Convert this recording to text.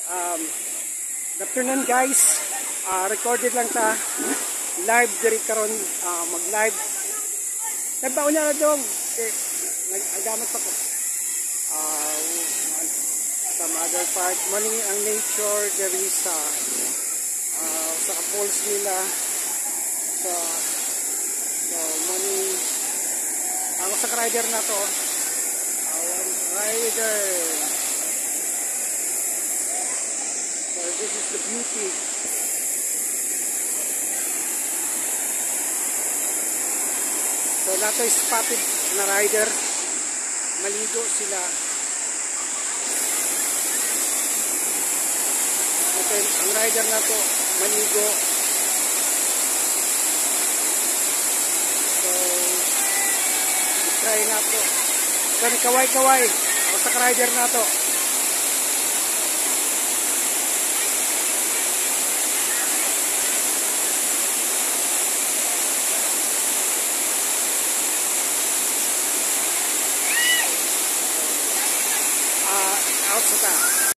Um, Good afternoon guys. Recorded lang ta. Live diri karon, mag-live. Nagbaon na dong. Nagamat pa ko. Some other part. Mali ang nature diri sa falls nila. So mali ang sa rider na to. Rider. So this is the beauty. So nato is spotted na rider. Maligo sila. Okay, ang rider na to maligo. So try na to. So kaway-kaway. O sa rider na to. Out sa ta.